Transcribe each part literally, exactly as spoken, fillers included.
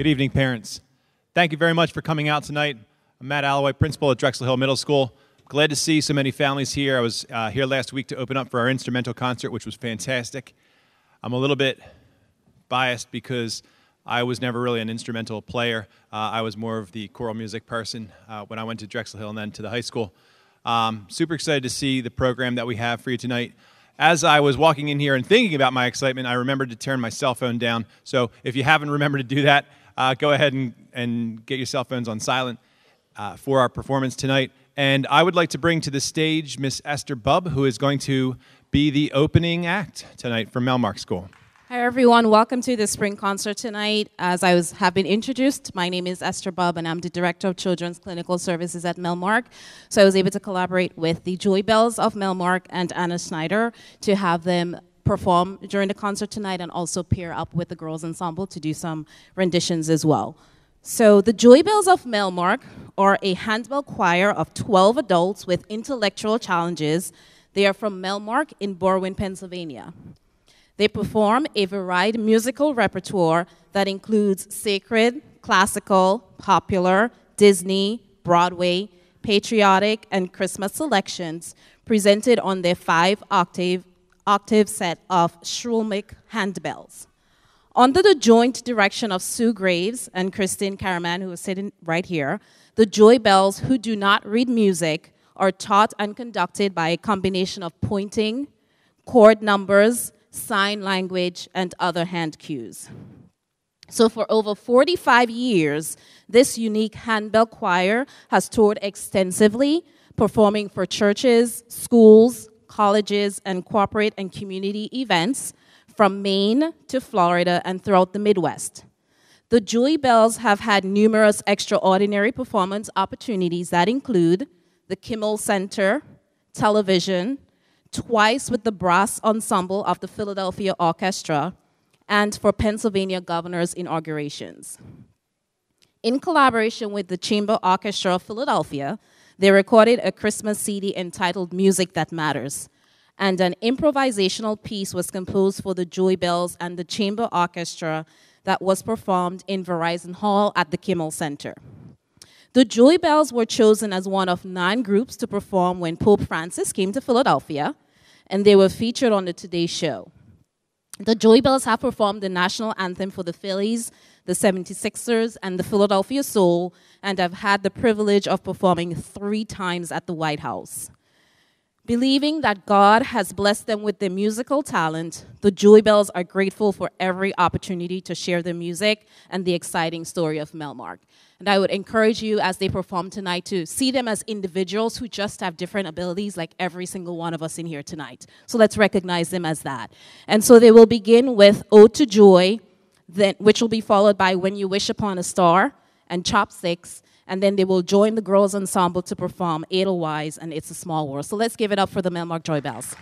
Good evening, parents. Thank you very much for coming out tonight. I'm Matt Alloway, principal at Drexel Hill Middle School. Glad to see so many families here. I was uh, here last week to open up for our instrumental concert, which was fantastic. I'm a little bit biased because I was never really an instrumental player. Uh, I was more of the choral music person uh, when I went to Drexel Hill and then to the high school. Um, super excited to see the program that we have for you tonight. As I was walking in here and thinking about my excitement, I remembered to turn my cell phone down. So if you haven't remembered to do that, uh, go ahead and, and get your cell phones on silent uh, for our performance tonight. And I would like to bring to the stage Miss Esther Bubb, who is going to be the opening act tonight from Melmark School. Hi everyone, welcome to the spring concert tonight. As I was have been introduced, my name is Esther Bubb and I'm the Director of Children's Clinical Services at Melmark. So I was able to collaborate with the Joy Bells of Melmark and Anna Snyder to have them perform during the concert tonight and also pair up with the girls ensemble to do some renditions as well. So the Joy Bells of Melmark are a handbell choir of twelve adults with intellectual challenges. They are from Melmark in Berwyn, Pennsylvania. They perform a varied musical repertoire that includes sacred, classical, popular, Disney, Broadway, patriotic, and Christmas selections presented on their five-octave octave set of Schulmich handbells. Under the joint direction of Sue Graves and Christine Karaman, who is sitting right here, the Joy Bells, who do not read music, are taught and conducted by a combination of pointing, chord numbers, sign language, and other hand cues. So for over forty-five years, this unique handbell choir has toured extensively, performing for churches, schools, colleges, and corporate and community events from Maine to Florida and throughout the Midwest. The Joy Bells have had numerous extraordinary performance opportunities that include the Kimmel Center, television, twice with the brass ensemble of the Philadelphia Orchestra, and for Pennsylvania governor's inaugurations. In collaboration with the Chamber Orchestra of Philadelphia, they recorded a Christmas C D entitled Music That Matters, and an improvisational piece was composed for the Joy Bells and the Chamber Orchestra that was performed in Verizon Hall at the Kimmel Center. The Joy Bells were chosen as one of nine groups to perform when Pope Francis came to Philadelphia, and they were featured on the Today Show. The Joy Bells have performed the national anthem for the Phillies, the seventy-sixers, and the Philadelphia Soul, and have had the privilege of performing three times at the White House. Believing that God has blessed them with their musical talent, the Joy Bells are grateful for every opportunity to share their music and the exciting story of Melmark. And I would encourage you as they perform tonight to see them as individuals who just have different abilities like every single one of us in here tonight. So let's recognize them as that. And so they will begin with Ode to Joy, then, which will be followed by When You Wish Upon a Star and Chopsticks. And then they will join the girls' ensemble to perform Edelweiss and It's a Small World. So let's give it up for the Melmark Joy Bells.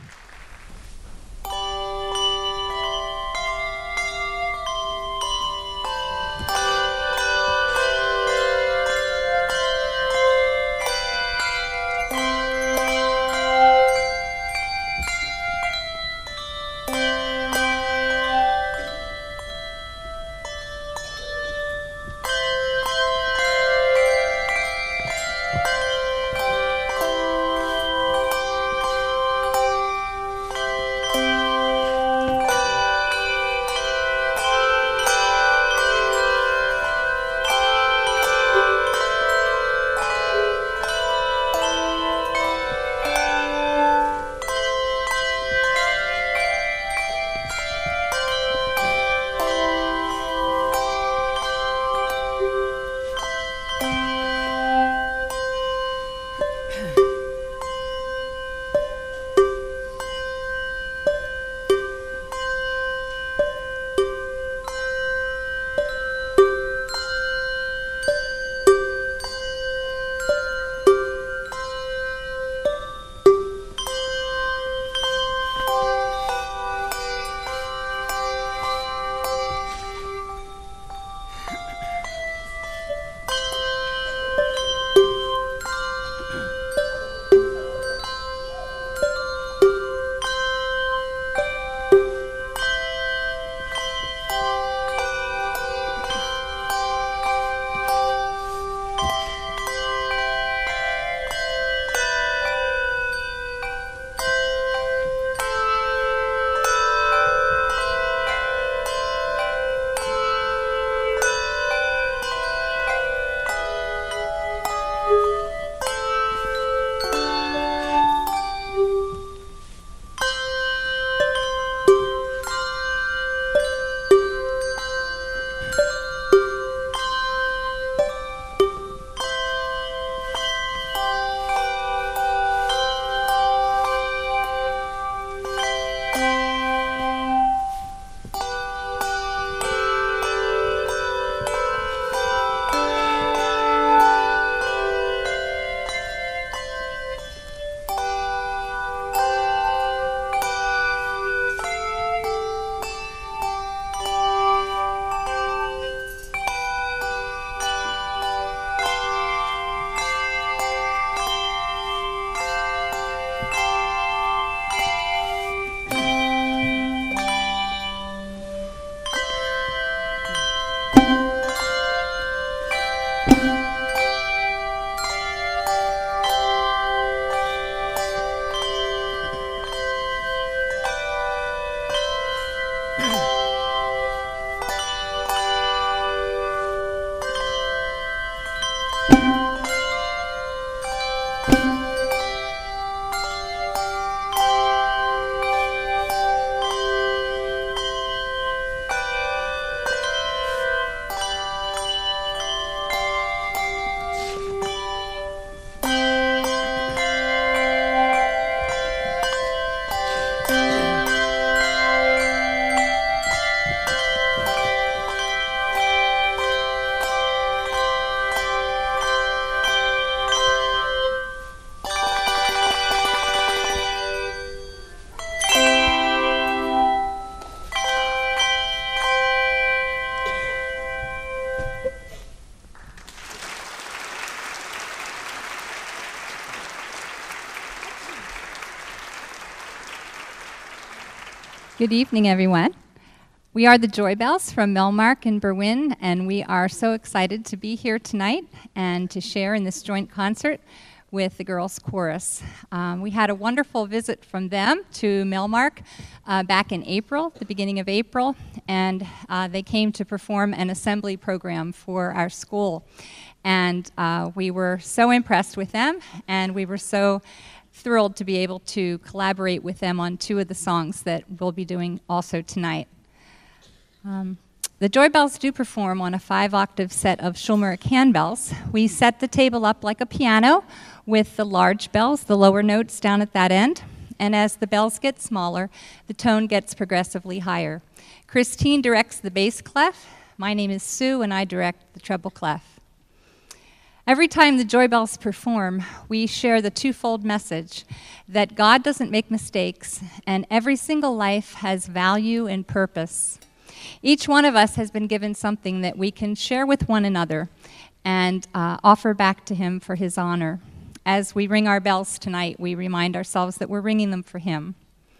Good evening, everyone. We are the Joy Bells from Melmark in Berwyn, and we are so excited to be here tonight and to share in this joint concert with the girls' chorus. Um, we had a wonderful visit from them to Melmark uh, back in April, the beginning of April, and uh, they came to perform an assembly program for our school. And uh, we were so impressed with them, and we were so thrilled to be able to collaborate with them on two of the songs that we'll be doing also tonight. Um, the Joy Bells do perform on a five-octave set of Schulmerich handbells. We set the table up like a piano with the large bells, the lower notes down at that end, and as the bells get smaller, the tone gets progressively higher. Christine directs the bass clef. My name is Sue, and I direct the treble clef. Every time the Joy Bells perform, we share the twofold message that God doesn't make mistakes, and every single life has value and purpose. Each one of us has been given something that we can share with one another and uh, offer back to Him for His honor. As we ring our bells tonight, we remind ourselves that we're ringing them for Him.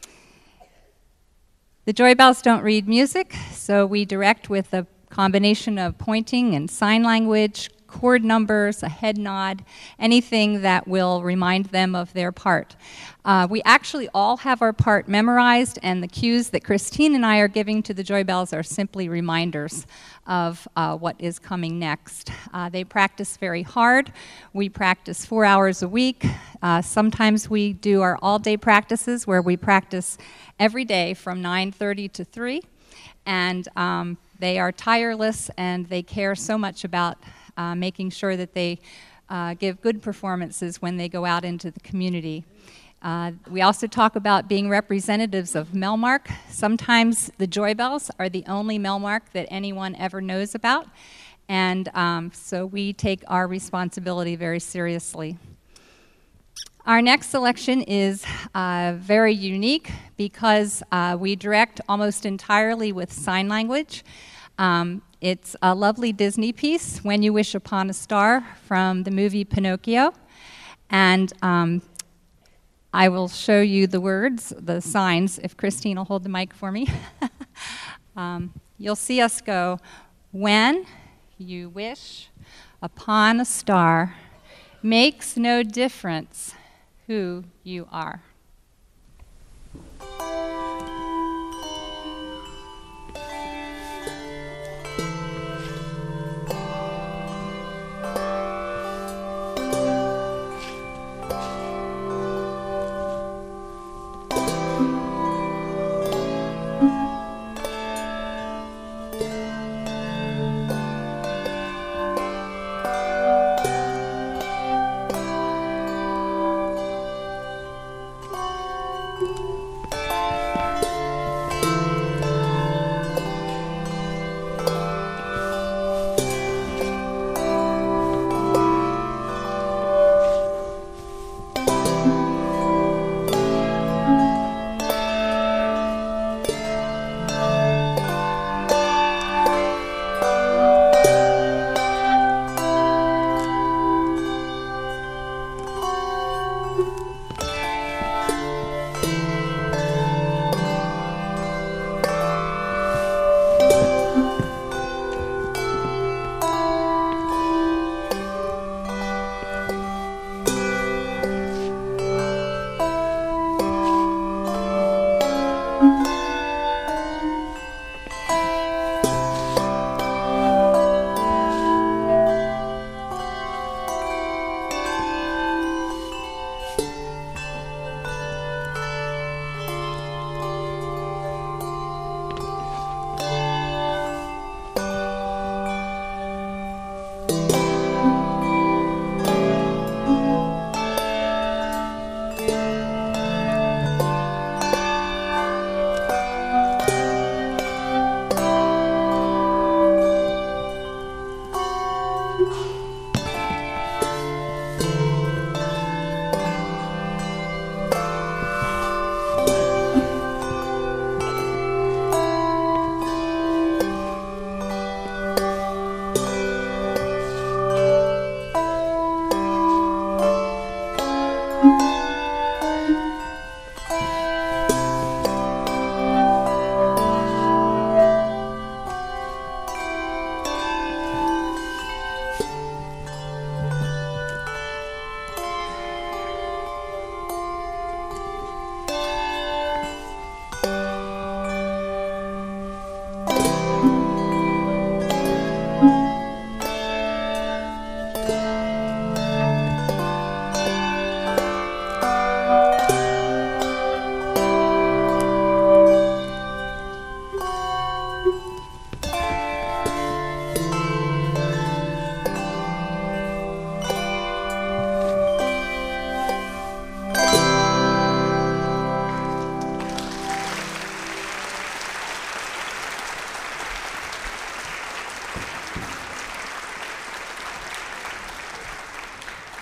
The Joy Bells don't read music, so we direct with a combination of pointing and sign language, chord numbers, a head nod, anything that will remind them of their part. Uh, we actually all have our part memorized, and the cues that Christine and I are giving to the Joy Bells are simply reminders of uh, what is coming next. Uh, they practice very hard. We practice four hours a week. Uh, sometimes we do our all-day practices where we practice every day from nine thirty to three, and um, they are tireless, and they care so much about Uh, making sure that they uh, give good performances when they go out into the community. Uh, we also talk about being representatives of Melmark. Sometimes the Joy Bells are the only Melmark that anyone ever knows about, and um, so we take our responsibility very seriously. Our next selection is uh, very unique because uh, we direct almost entirely with sign language. Um, It's a lovely Disney piece, When You Wish Upon a Star, from the movie Pinocchio. And um, I will show you the words, the signs, if Christine will hold the mic for me. um, you'll see us go, when you wish upon a star, makes no difference who you are.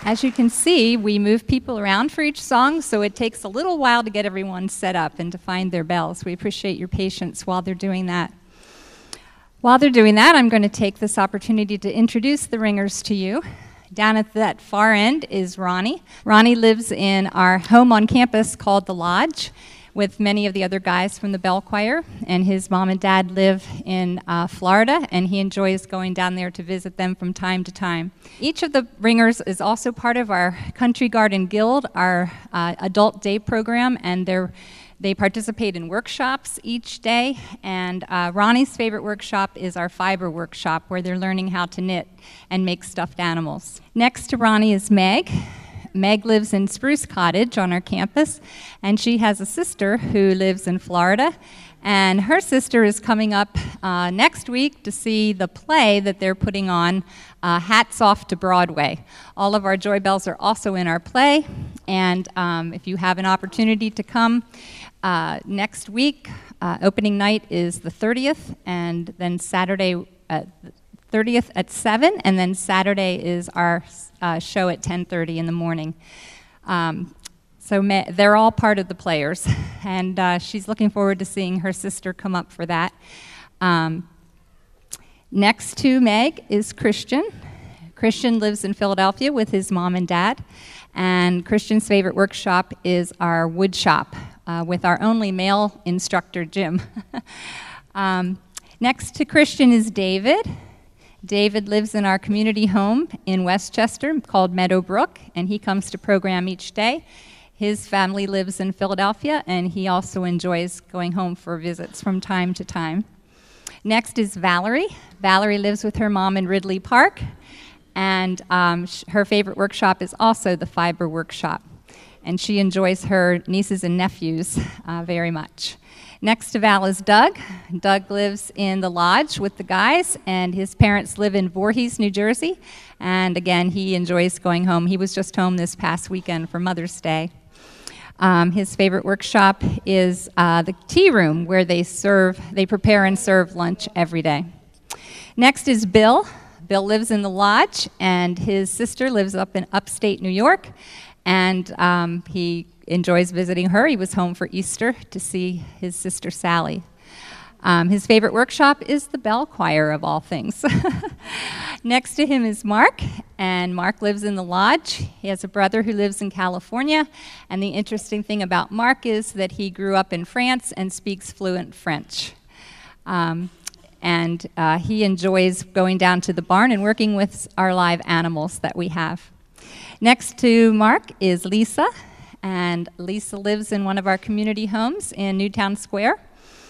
As you can see, we move people around for each song, so it takes a little while to get everyone set up and to find their bells. We appreciate your patience while they're doing that. While they're doing that, I'm going to take this opportunity to introduce the ringers to you. Down at that far end is Ronnie. Ronnie lives in our home on campus called The Lodge with many of the other guys from the bell choir, and his mom and dad live in uh, Florida, and he enjoys going down there to visit them from time to time. Each of the ringers is also part of our Country Garden Guild, our uh, adult day program, and they're They participate in workshops each day, and uh, Ronnie's favorite workshop is our fiber workshop, where they're learning how to knit and make stuffed animals. Next to Ronnie is Meg. Meg lives in Spruce Cottage on our campus, and she has a sister who lives in Florida, and her sister is coming up uh, next week to see the play that they're putting on, uh, Hats Off to Broadway. All of our Joy Bells are also in our play, and um, if you have an opportunity to come uh, next week, uh, opening night is the thirtieth, and then Saturday uh, thirtieth at seven, and then Saturday is our uh, show at ten thirty in the morning. Um, so me, they're all part of the players, and uh, she's looking forward to seeing her sister come up for that. Um, next to Meg is Christian. Christian lives in Philadelphia with his mom and dad, and Christian's favorite workshop is our wood shop uh, with our only male instructor, Jim. um, next to Christian is David. David lives in our community home in Westchester called Meadowbrook, and he comes to program each day. His family lives in Philadelphia, and he also enjoys going home for visits from time to time. Next is Valerie. Valerie lives with her mom in Ridley Park, and um, sh- her favorite workshop is also the fiber workshop, and she enjoys her nieces and nephews uh, very much. Next to Val is Doug. Doug lives in the lodge with the guys, and his parents live in Voorhees, New Jersey. And again, he enjoys going home. He was just home this past weekend for Mother's Day. Um, his favorite workshop is uh, the tea room, where they serve, they prepare and serve lunch every day. Next is Bill. Bill lives in the lodge, and his sister lives up in upstate New York, and um, he enjoys visiting her. He was home for Easter to see his sister Sally. Um, his favorite workshop is the bell choir, of all things. Next to him is Mark, and Mark lives in the lodge. He has a brother who lives in California, and the interesting thing about Mark is that he grew up in France and speaks fluent French. Um, and uh, he enjoys going down to the barn and working with our live animals that we have. Next to Mark is Lisa, and Lisa lives in one of our community homes in Newtown Square.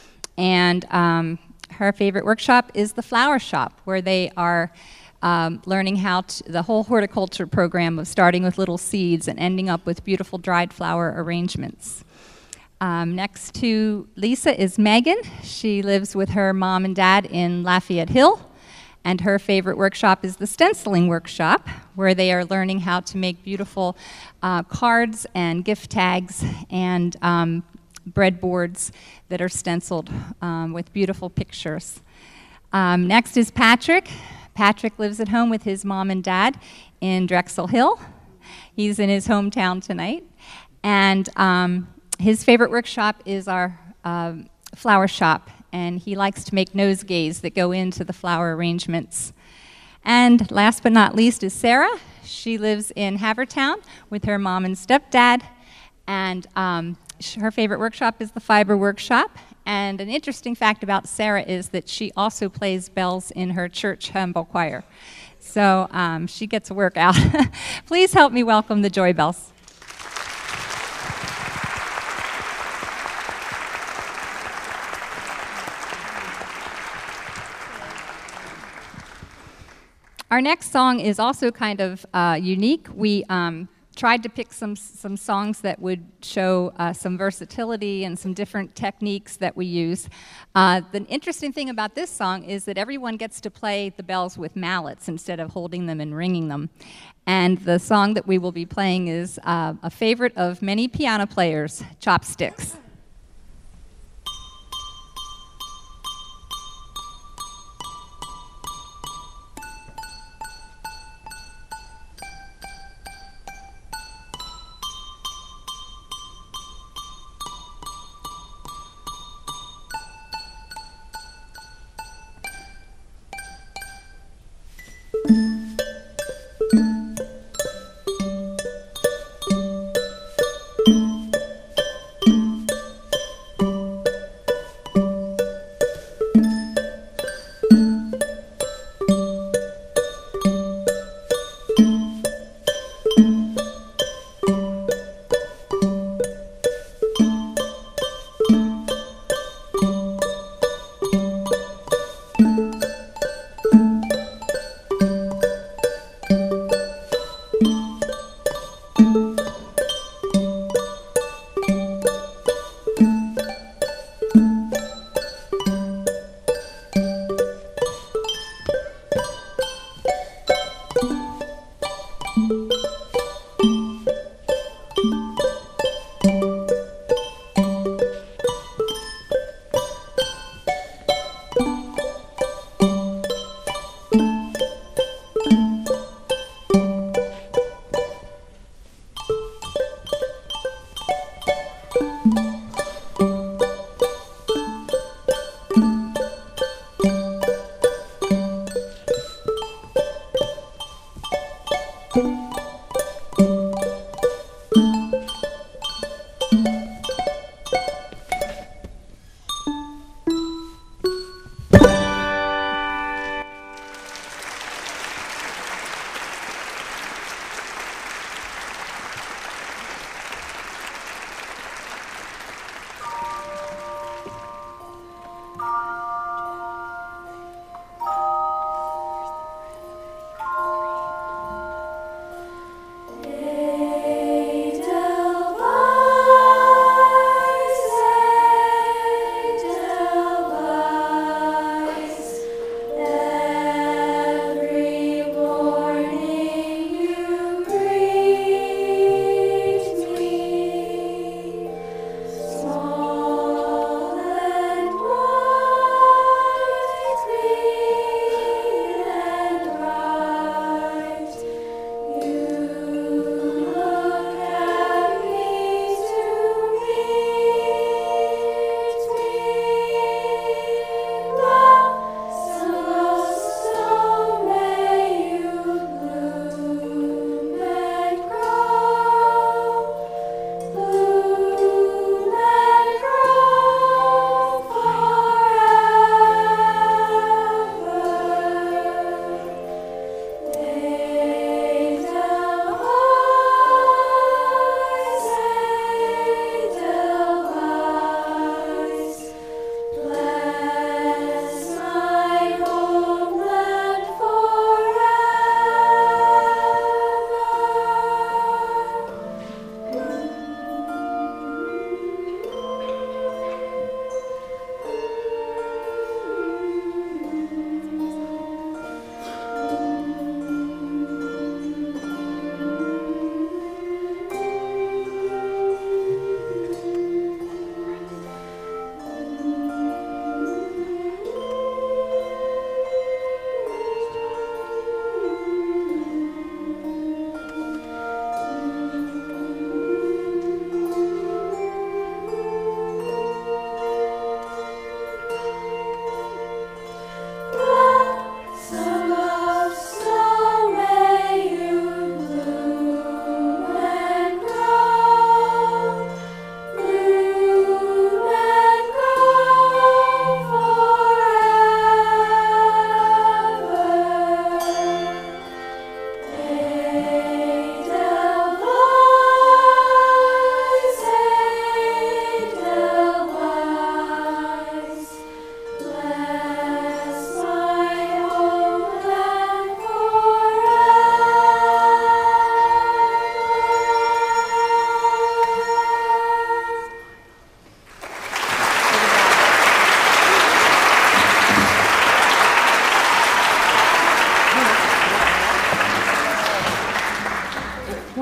And um, her favorite workshop is the flower shop, where they are um, learning how to, the whole horticulture program of starting with little seeds and ending up with beautiful dried flower arrangements. Um, next to Lisa is Megan. She lives with her mom and dad in Lafayette Hill. And her favorite workshop is the stenciling workshop, where they are learning how to make beautiful uh, cards and gift tags and um, breadboards that are stenciled um, with beautiful pictures. Um, next is Patrick. Patrick lives at home with his mom and dad in Drexel Hill. He's in his hometown tonight. And um, his favorite workshop is our uh, flower shop, and he likes to make nosegays that go into the flower arrangements. And last but not least is Sarah. She lives in Havertown with her mom and stepdad, and um, her favorite workshop is the fiber workshop. And an interesting fact about Sarah is that she also plays bells in her church humble choir. So um, she gets a workout. Please help me welcome the Joy Bells. Our next song is also kind of uh, unique. We um, tried to pick some some songs that would show uh, some versatility and some different techniques that we use. Uh, the interesting thing about this song is that everyone gets to play the bells with mallets instead of holding them and ringing them. And the song that we will be playing is uh, a favorite of many piano players, Chopsticks.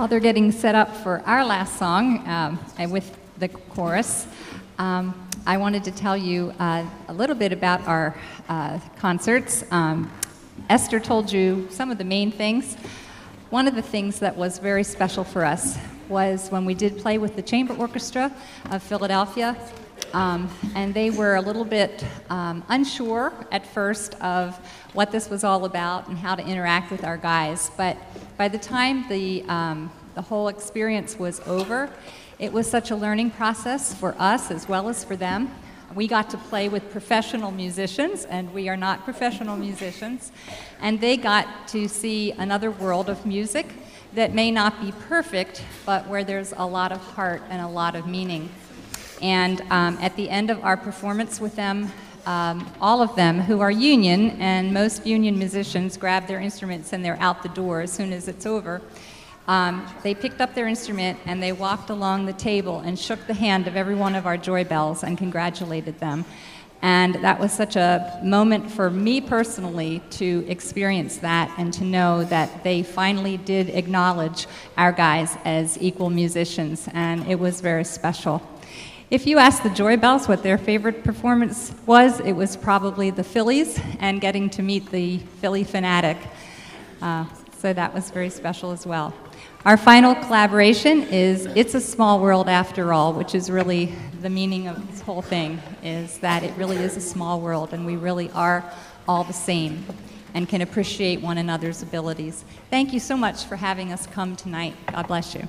While they're getting set up for our last song um, and with the chorus, um, I wanted to tell you uh, a little bit about our uh, concerts. Um, Esther told you some of the main things. One of the things that was very special for us was when we did play with the Chamber Orchestra of Philadelphia, um, and they were a little bit um, unsure at first of what this was all about and how to interact with our guys. But by the time the, um, the whole experience was over, it was such a learning process for us as well as for them. We got to play with professional musicians, and we are not professional musicians, and they got to see another world of music that may not be perfect, but where there's a lot of heart and a lot of meaning. And um, at the end of our performance with them, um, all of them who are union, and most union musicians grab their instruments and they're out the door as soon as it's over. Um, they picked up their instrument and they walked along the table and shook the hand of every one of our joy bells and congratulated them. And that was such a moment for me personally to experience that and to know that they finally did acknowledge our guys as equal musicians, and it was very special. If you ask the Joy Bells what their favorite performance was, it was probably the Phillies and getting to meet the Philly fanatic. Uh, so that was very special as well. Our final collaboration is It's a Small World After All, which is really the meaning of this whole thing, is that it really is a small world and we really are all the same and can appreciate one another's abilities. Thank you so much for having us come tonight. God bless you.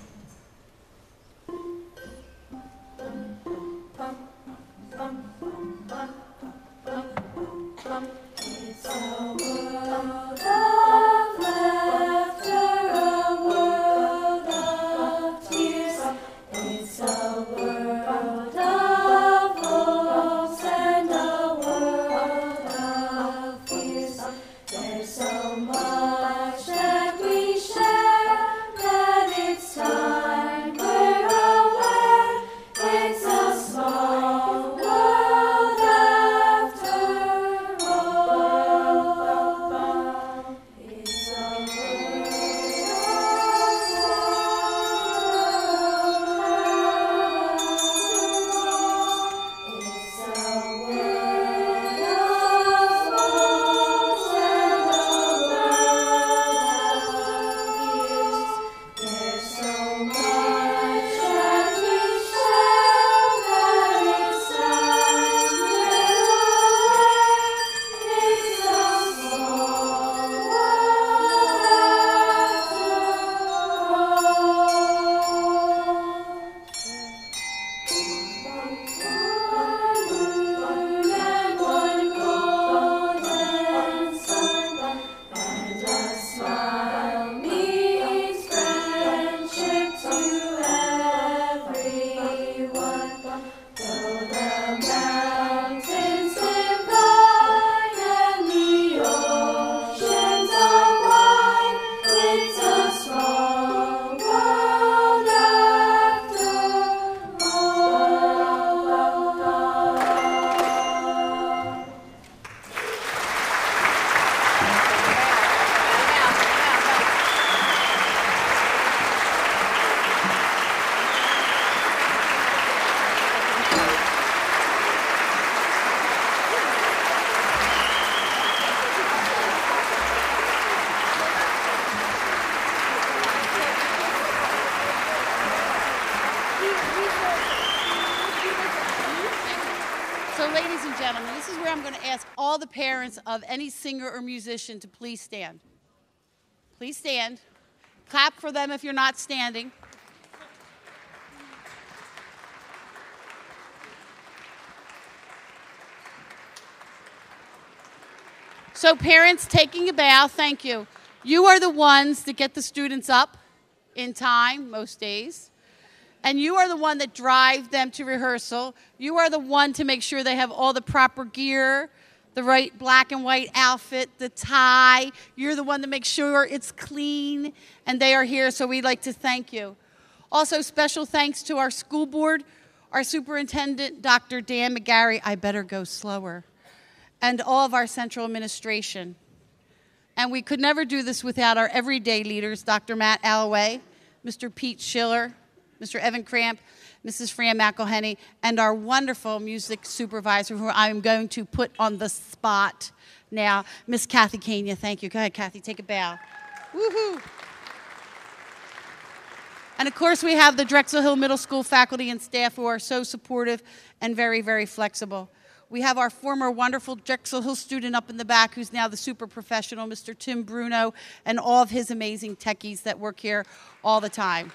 It's a world of laughter, a world of tears. It's a world of hopes and a world of fears. There's so much that we share that it's time we're aware. It's a small world after all. It's a ladies and gentlemen, this is where I'm going to ask all the parents of any singer or musician to please stand. Please stand. Clap for them if you're not standing. So parents taking a bow, thank you. You are the ones that get the students up in time most days. And you are the one that drive them to rehearsal. You are the one to make sure they have all the proper gear, the right black and white outfit, the tie. You're the one to make sure it's clean, and they are here, so we'd like to thank you. Also, special thanks to our school board, our superintendent, Doctor Dan McGarry, I better go slower, and all of our central administration. And we could never do this without our everyday leaders, Doctor Matt Alloway, Mister Pete Schiller, Mister Evan Cramp, Missus Fran McElhenney, and our wonderful music supervisor, who I'm going to put on the spot now, Miss Kathy Kania. Thank you. Go ahead, Kathy, take a bow. Woohoo! And of course, we have the Drexel Hill Middle School faculty and staff who are so supportive and very, very flexible. We have our former wonderful Drexel Hill student up in the back who's now the super professional, Mister Tim Bruno, and all of his amazing techies that work here all the time.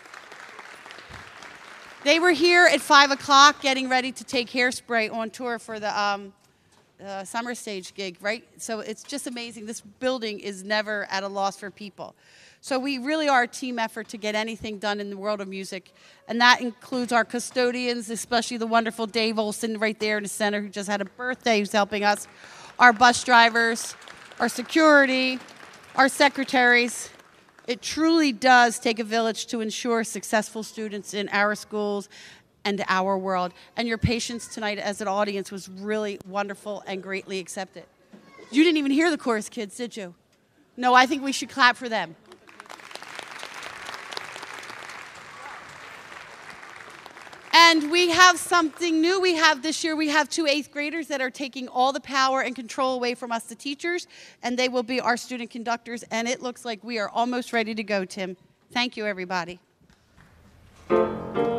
They were here at five o'clock getting ready to take Hairspray on tour for the um, uh, summer stage gig, right? So it's just amazing. This building is never at a loss for people. So we really are a team effort to get anything done in the world of music. And that includes our custodians, especially the wonderful Dave Olson right there in the center who just had a birthday who's helping us, our bus drivers, our security, our secretaries. It truly does take a village to ensure successful students in our schools and our world. And your patience tonight as an audience was really wonderful and greatly accepted. You didn't even hear the chorus kids, did you? No, I think we should clap for them. And we have something new we have this year. We have two eighth graders that are taking all the power and control away from us, the teachers, and they will be our student conductors. And it looks like we are almost ready to go, Tim. Thank you, everybody. Climbing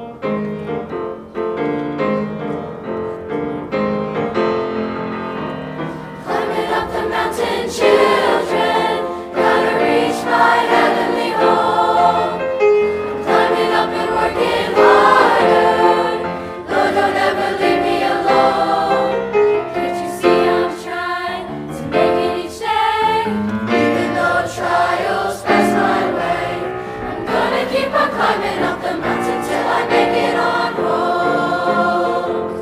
up the mountain, children, gotta reach my heavenly home. Climbing up and working harder. Don't ever leave me alone. Can't you see I'm trying to make it each day? Even though trials pass my way, I'm gonna keep on climbing up the mountain till I make it on home.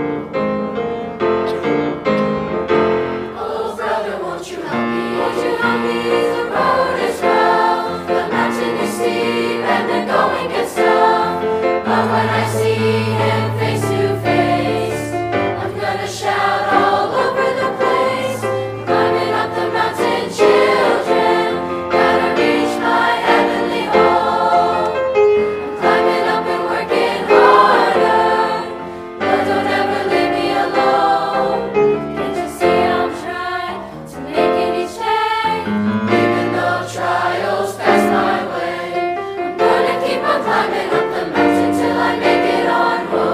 Oh brother, won't you help me? Won't you help me? The road is rough, the mountain is steep, and the going gets tough. But when I see him face to face, I'm gonna shout all over the place. Climbing up the mountain, children, gotta reach my heavenly home. I'm climbing up and working harder, but don't ever leave me alone. Can't you see I'm trying to make it each day? Even though trials pass my way, I'm gonna keep on climbing up the mountain till I make it on home.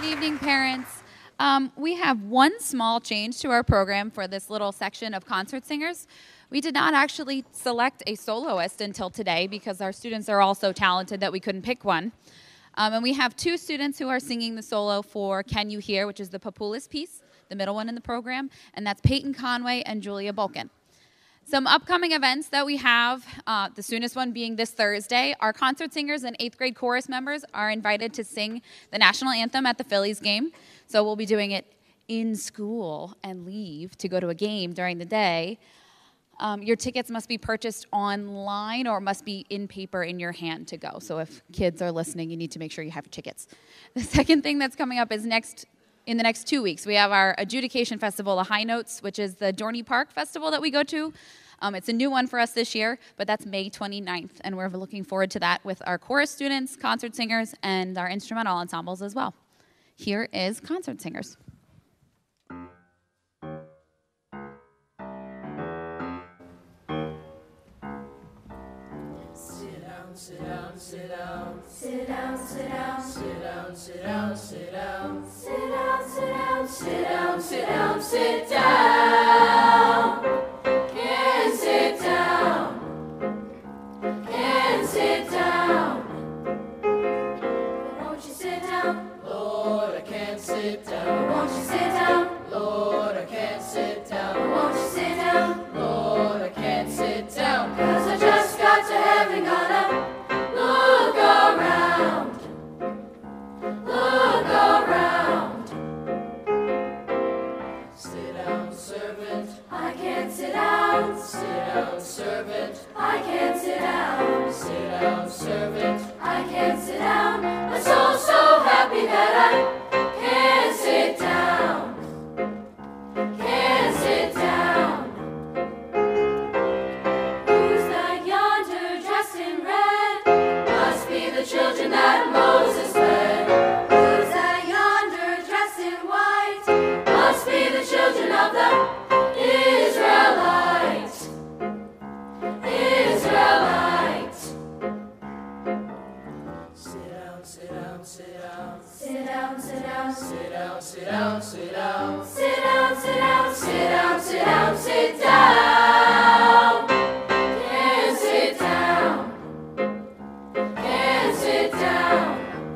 evening, parents. Um, we have one small change to our program for this little section of concert singers. We did not actually select a soloist until today because our students are all so talented that we couldn't pick one. Um, and we have two students who are singing the solo for Can You Hear, which is the Papulis piece, the middle one in the program, and that's Peyton Conway and Julia Bulkin. Some upcoming events that we have, uh, the soonest one being this Thursday, our concert singers and eighth grade chorus members are invited to sing the national anthem at the Phillies game. So we'll be doing it in school and leave to go to a game during the day. Um, your tickets must be purchased online or must be in paper in your hand to go. So if kids are listening, you need to make sure you have your tickets. The second thing that's coming up is next in the next two weeks. We have our adjudication festival, the High Notes, which is the Dorney Park festival that we go to. Um, it's a new one for us this year, but that's May twenty-ninth, and we're looking forward to that with our chorus students, concert singers, and our instrumental ensembles as well. Here is Concert Singers. Sit down, sit down, sit down, sit down, sit down, sit down, sit down, sit down, sit down, sit down, sit down, sit down, sit down. Can't sit down. Can't sit down. Won't you sit down? Lord, I can't sit down. Won't you sit down? Lord, I can't sit down. Won't you sit down? Lord, I can't sit down. 'Cause I just got to heaven, gotta look around. Look around. Sit down, servant. I can't sit down. Sit down, servant. I can't sit down. Sit down, servant. I can't sit down. I'm so, so happy that I can't sit down. Can't sit down. Who's that yonder dressed in red? Must be the children that Moses led. Who's that yonder dressed in white? Must be the children of the Israelites. Israelites. Sit down, sit down, sit down. Sit down, sit down. Sit down, sit down, sit down. Sit down, sit down, sit down, sit down, sit down. Can't sit down. Can't sit down.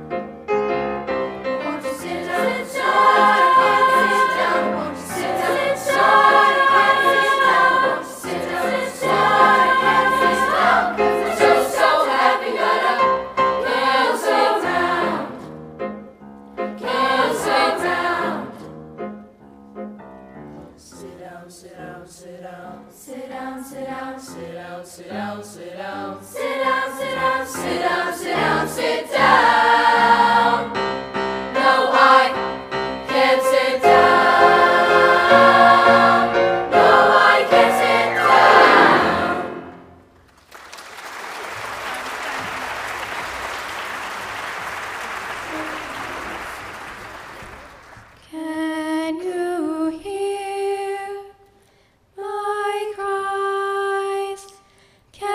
Won't you sit down? Sit down. Can't sit down. Won't you sit down? Sit down. Can't sit down. Won't you sit down? Sit down. Can't sit down. I'm so, so happy that I can't sit down. Can't sit down. Sit down, sit down, sit down. Sit down, sit down. Sit down, sit down, sit down. Sit down, sit down, sit down, sit down, sit down. No, I can't sit down. No, I can't sit down. Can you hear my cries? Can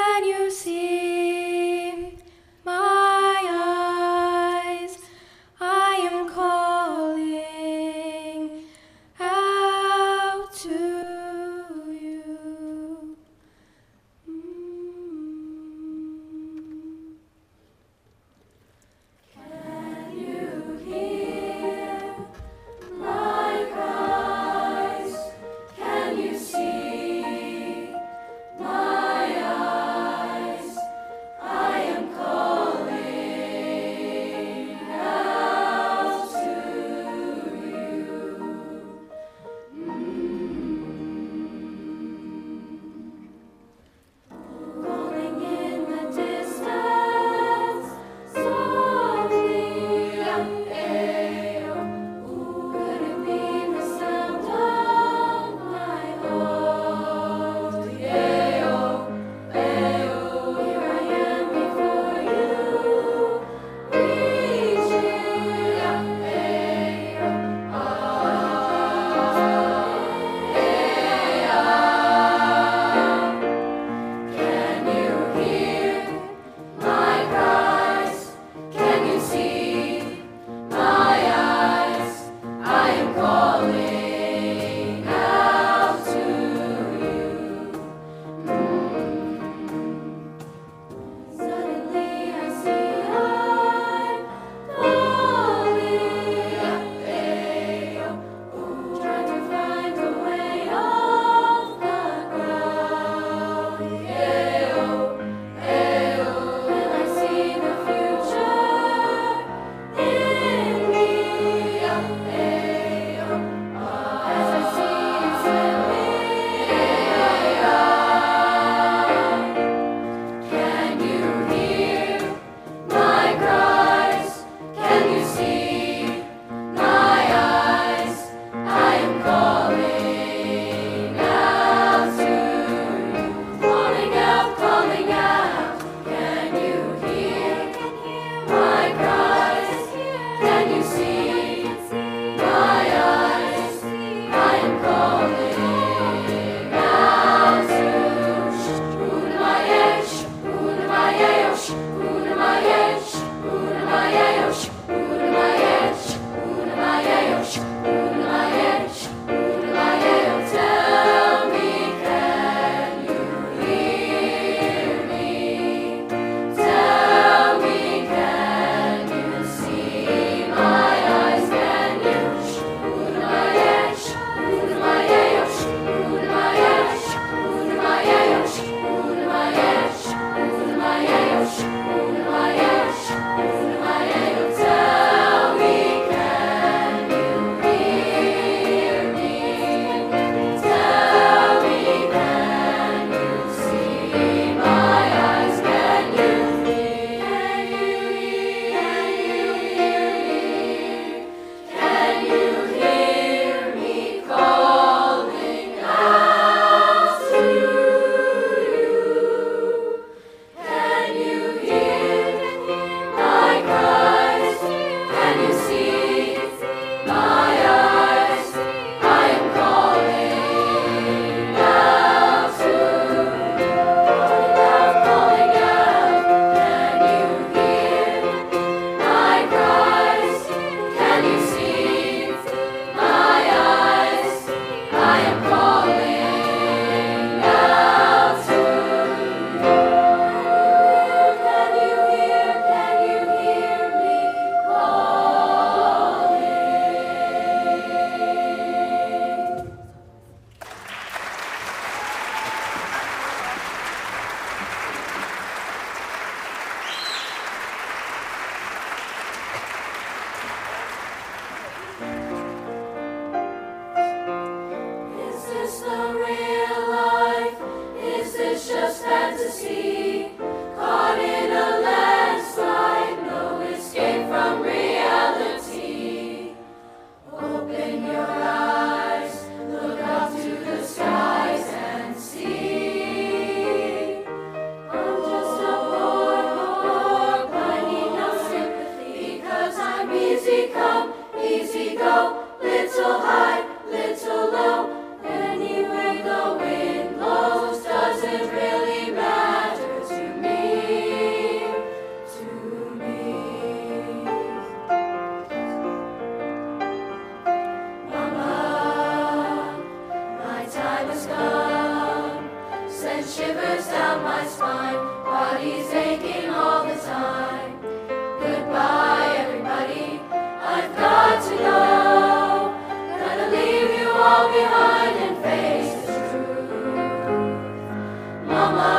shivers down my spine. Body's aching all the time. Goodbye, everybody. I've got to go. Gotta leave you all behind and face the truth. Mama,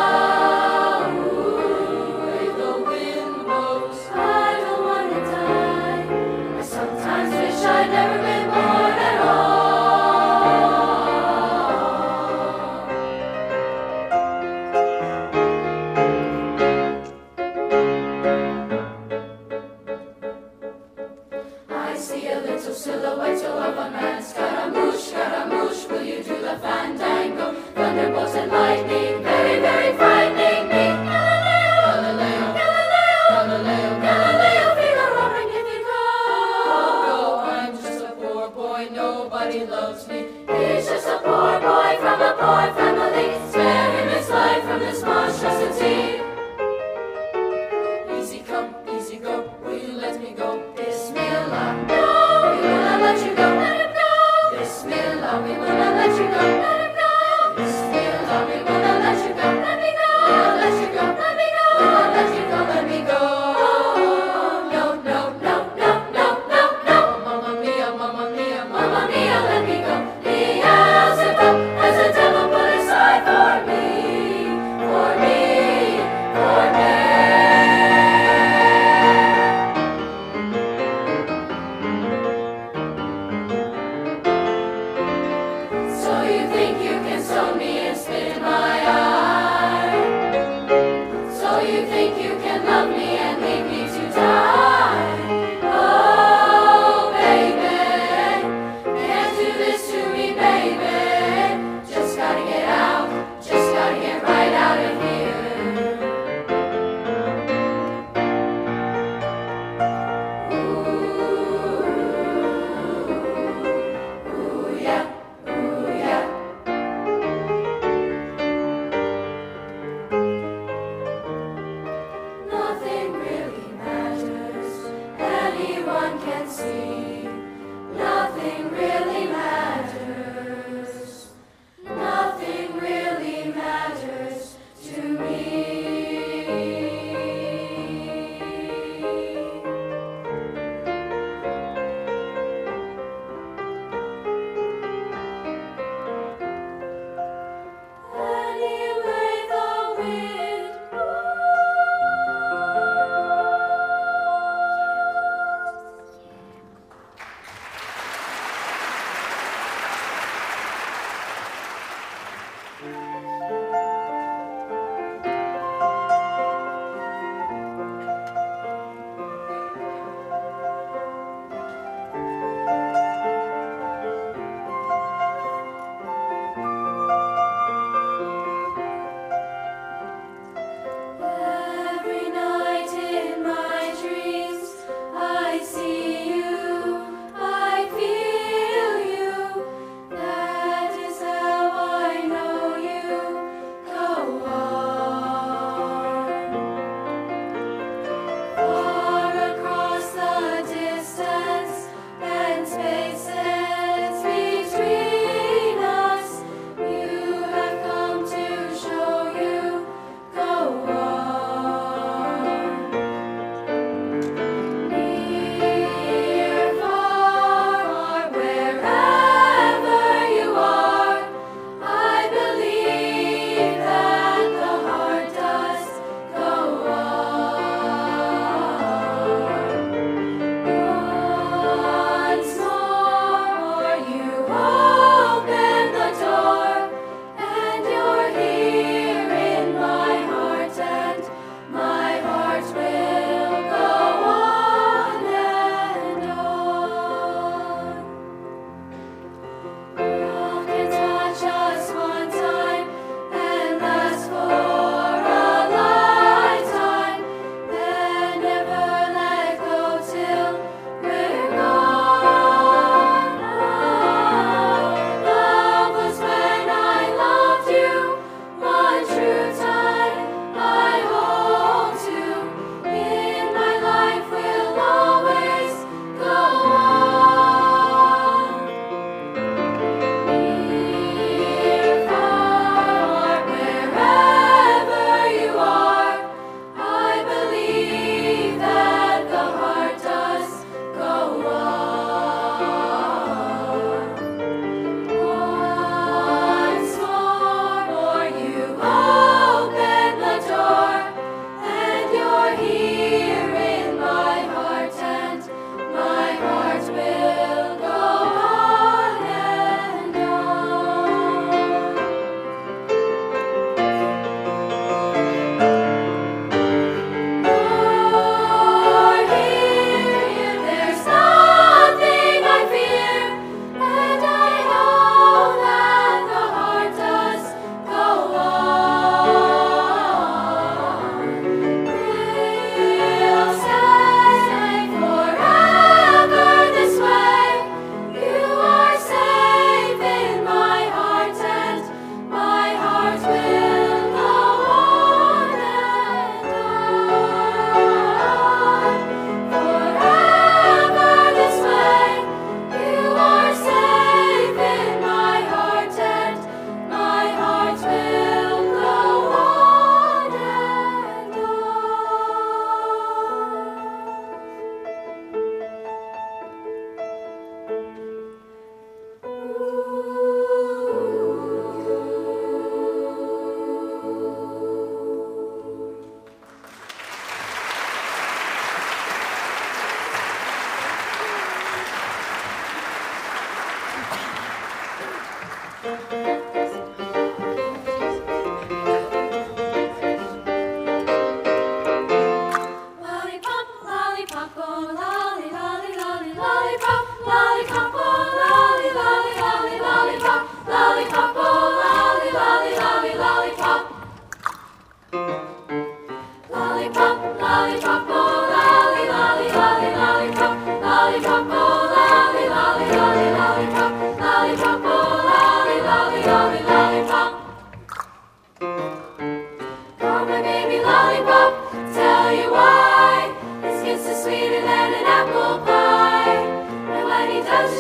ooh, where the wind blows, I don't want to die. I sometimes wish I'd never been born at all. I see a little silhouette of a man. Scaramouche, Scaramouche, will you do the fandango? Thunderbolts and lightning, very, very frightening me. Galileo, Galileo, Galileo, Galileo, Figaro, bring if you go. Oh, I'm just a poor boy, nobody loves me. He's just a poor boy from a poor family. Spare him his life from this monstrosity. Easy come, easy go, will you let me go? Bismillah, no, we will not let you go, let him go. Bismillah, we will not let you go, let him go. Bismillah, we will not let you go, let me go. We will let you go, let me go. We will let you go, let me go. Oh, no, no, no, no, no, no, no. Mamma mia, mamma mia, mamma mia, let me go.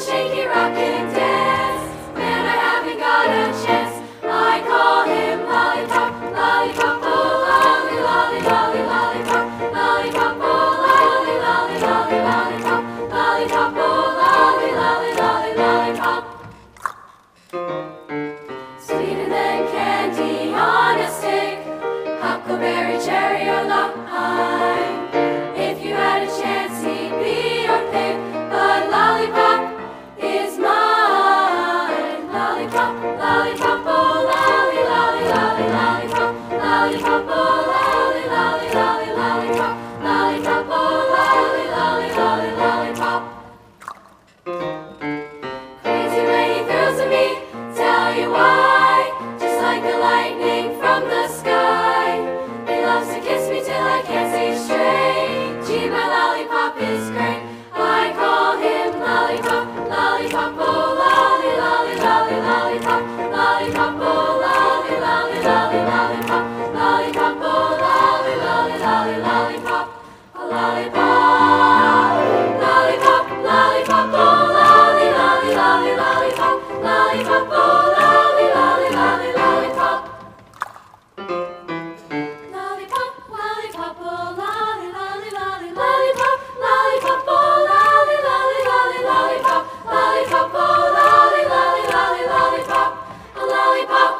shaky rockin' dance. Man, I haven't got a chance. I call him lollipop, lollipop, oh lolly, lolly, lolly, lollipop, lollipop, oh lolly, lolly, lolly, lollipop, lollipop, oh lolly, lolly, lolly, lollipop. Sweeter than candy on a stick, huckleberry, cherry, or lime. If you had a chance, he'd be your pick, but lollipop is mine. Lollipop, lollipop, oh lolly, lolly, lolly, lollipop, lollipop, oh lolly, lolly, lolly, lollipop, lollipop, oh lolly, lolly, lolly, lollipop. Crazy when he thrills at me, tell you why. Just like the lightning from the sky, he loves to kiss me till I can't see straight. Gee, my lollipop is great. I call him lollipop, lollipop, oh lolly, lolly, lolly, lollipop, lollipop, oh lolly, lolly, lolly, lollipop, lollipop, oh lolly, lolly, lolly, lollipop, a lollipop, lollipop, lollipop, oh lolly, lolly, lolly, lollipop, lollipop, oh lolly, lolly, lolly, lollipop. Lollipop, lollipop, oh lolly, lolly, lolly, lollipop, lollipop, oh lolly, lolly, lolly, lollipop, lollipop, oh lolly, lolly, lolly, lollipop, a lollipop.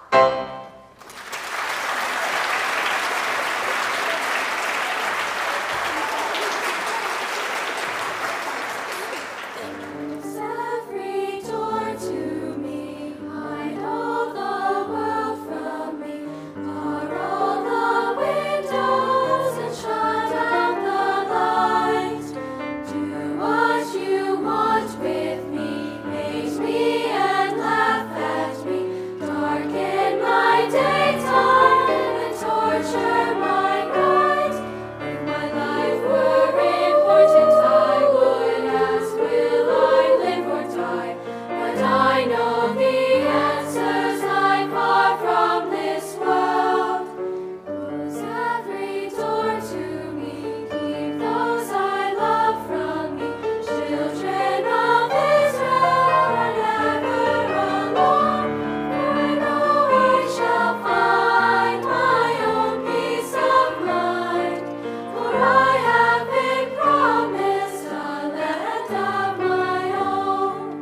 Every door to me, hide all the world from me, bar all the windows and shut out the light. Do what you want with me, hate me and laugh at me, darken my daytime and torture my night. If my life were important, I would ask, will I live or die? But I know the answers lie far from this world. Close every door to me, keep those I love from me. Children of Israel are never alone, for I know I shall find my own peace of mind. For I have been promised a land of my own.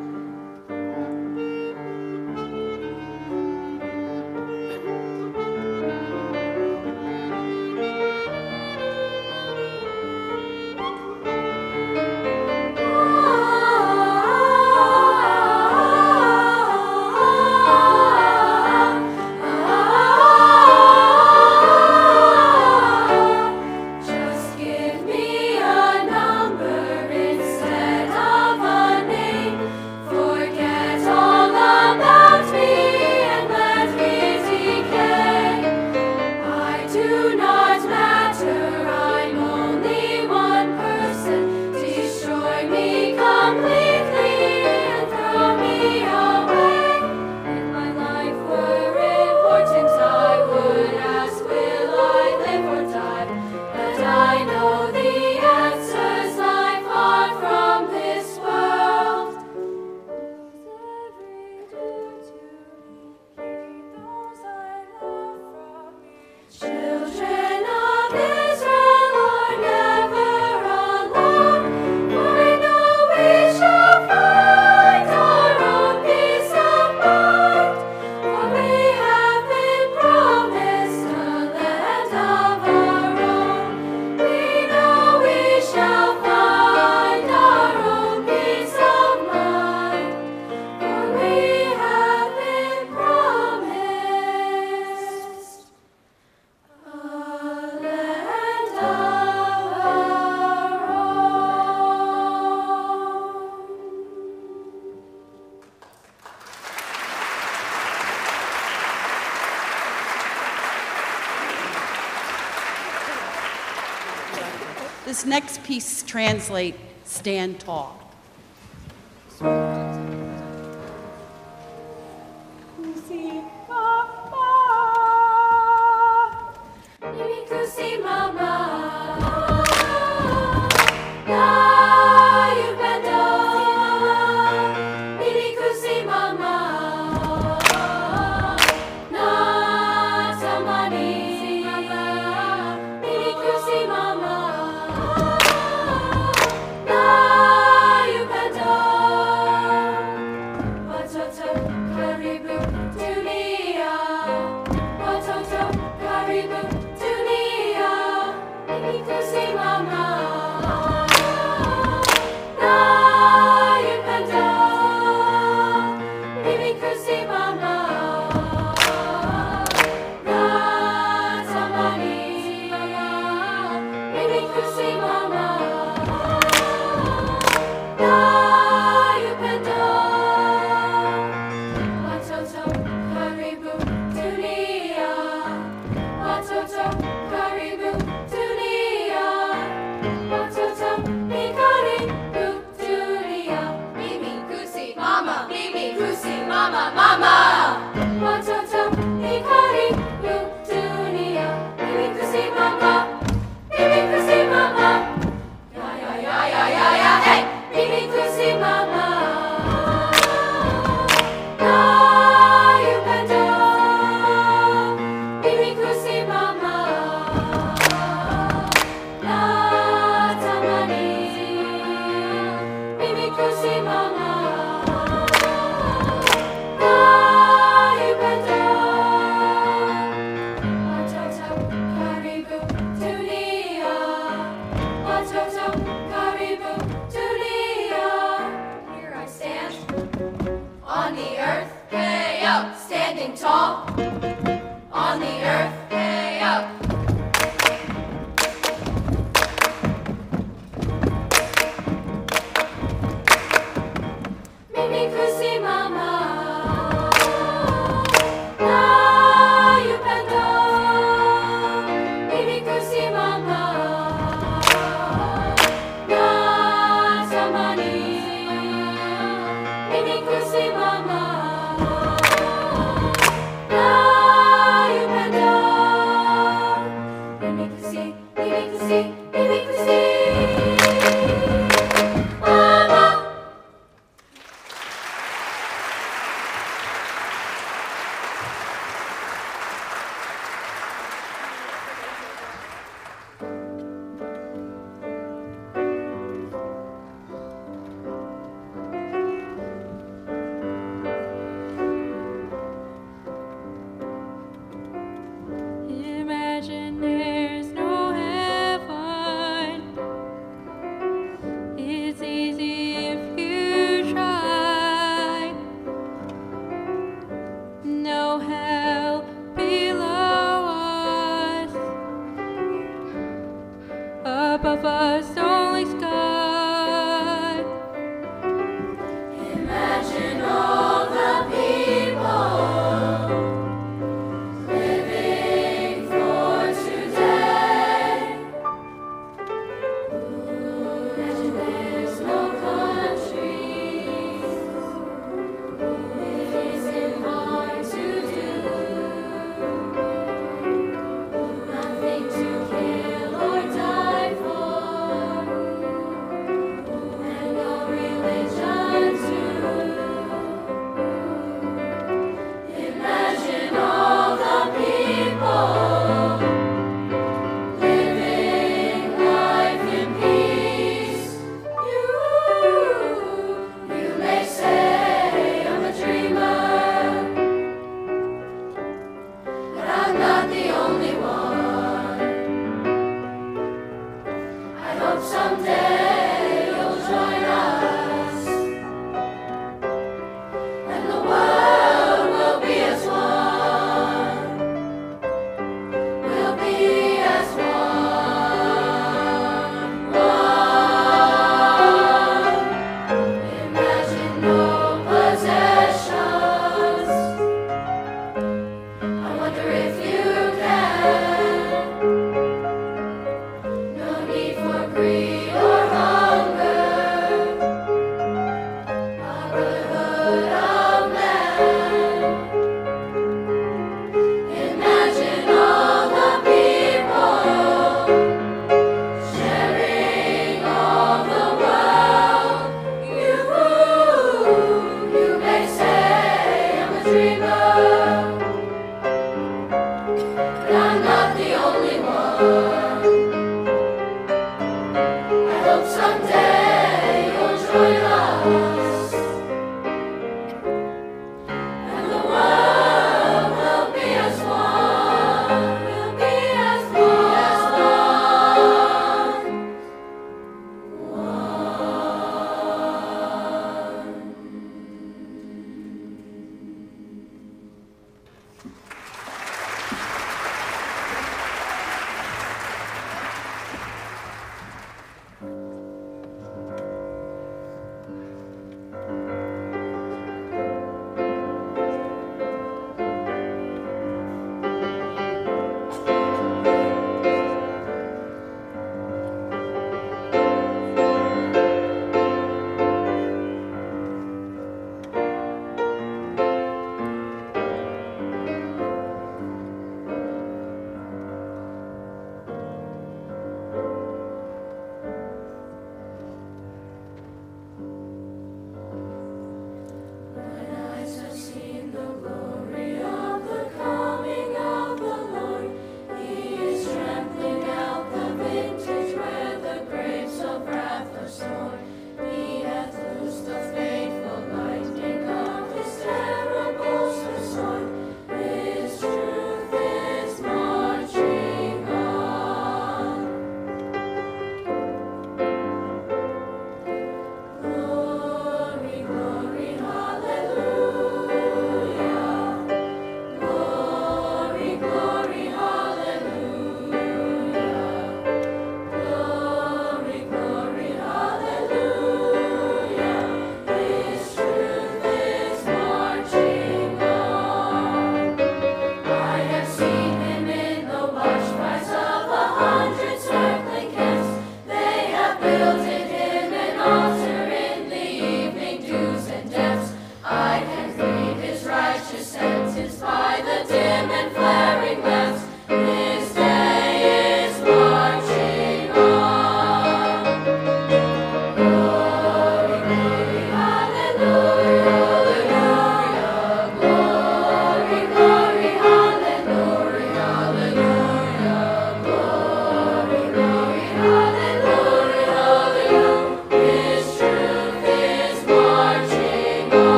Just give me a number instead of a name. Forget all about me and let me decay. I do not matter, I'm only one person. Destroy me completely and throw me away. If my life were important, I would ask, will I live or die? But I know the answers lie far from this world. Children of Israel are never alone, for I know we shall find our own peace of mind. For we have been promised a land of our own. We know we shall find our own peace of mind. For we have been promised a land of our own. This next piece translates stand tall. Now you bend over. mama, mimi kusi mama, mama. Watoto ni karibu dunia, mimi kusi mama, mimi kusi mama. Ya ya ya ya ya ya, hey, mimi kusi mama. Na upendo, mimi kusi mama. Na tamani, mimi kusi mama. Standing tall on the earth, hey up. Mimi kusi mama, na upendo. Mimi kusi mama, na tamani. Mimi kusi mama. No.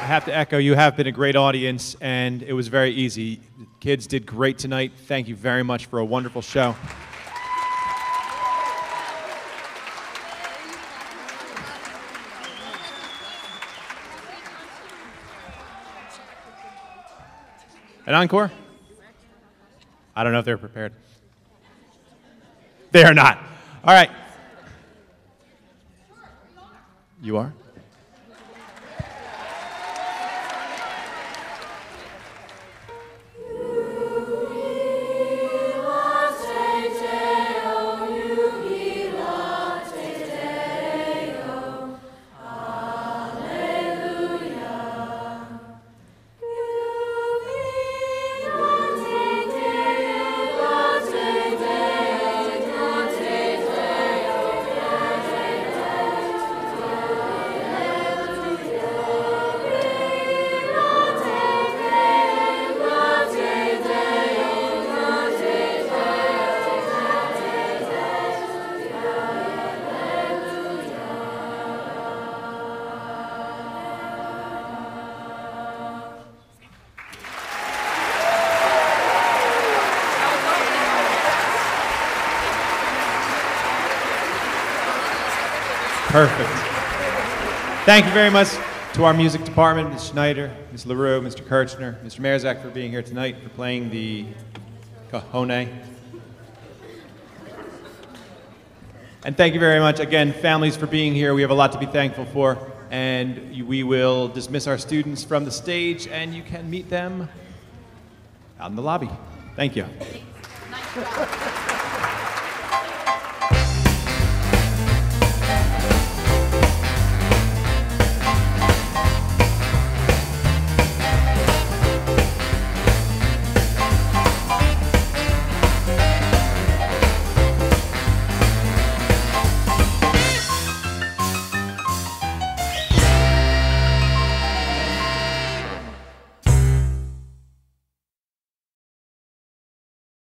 I have to echo, you have been a great audience, and it was very easy. Kids did great tonight. Thank you very much for a wonderful show. An encore? I don't know if they're prepared. They are not. All right. You are? Perfect. Thank you very much to our music department, Miz Schneider, Miz LaRue, Mister Kirchner, Mister Merzak for being here tonight, for playing the cajon. And thank you very much, again, families, for being here. We have a lot to be thankful for. And we will dismiss our students from the stage, and you can meet them out in the lobby. Thank you. Nice job.